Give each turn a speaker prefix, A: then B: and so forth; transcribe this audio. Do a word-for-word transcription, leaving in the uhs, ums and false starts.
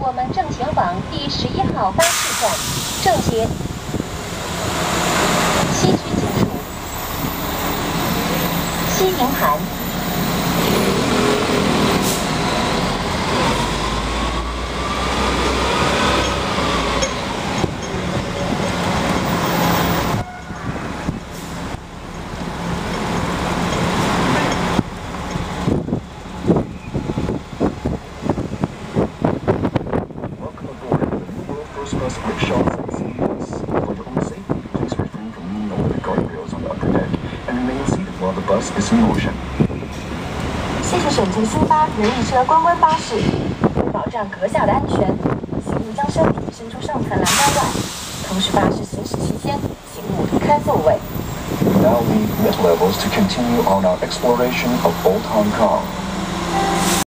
A: 我们正前往第十一号巴士站，正接西区警署、西营盘。
B: Bus rickshaws and C Ds. For your own safety, please refrain from leaning over the guardrails on the upper deck and remain seated while the bus is in motion.
A: 谢谢选择新巴人力车观光巴士，为保障阁下的安全，请勿将身体伸出上层栏杆外。同时，巴士行驶期间，请勿离开座位。
B: We now leave mid levels to continue on our exploration of Old Hong Kong.